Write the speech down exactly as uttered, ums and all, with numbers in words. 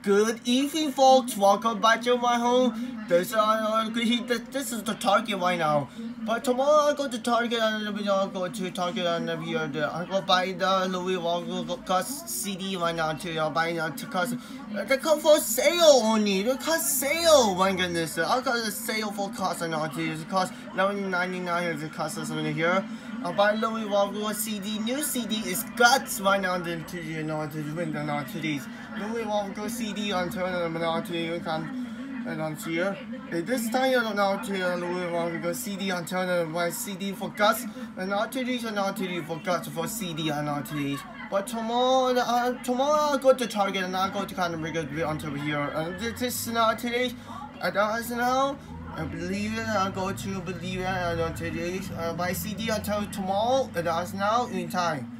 Good evening, folks. Welcome back to my home. This uh, this is the Target right now. But tomorrow I go to Target and I'll go to Target and here I go buy the Louis Rodrigo Guts C D right now too. I'll buy it because they come for sale only. They cut sale. My goodness, I got a sale for cost and all too. It costs eleven ninety-nine. Here's the cost of something here. I'll buy Louis Rodrigo C D. New C D is Guts right now. To you know to win the not to these Louis Rodrigo C D on turn them now to you can. And on here, this time you don't know to Louis Rodrigo C D on turn my C D for Guts and not to these and not to these for Guts for C D and not to these. But tomorrow, uh, tomorrow I'll go to Target and I'll go to kind of bring it onto here. And this is not today. I don't know. I believe it. I'll go to believe it. I don't today. Uh, buy C D until tomorrow. It is now in time.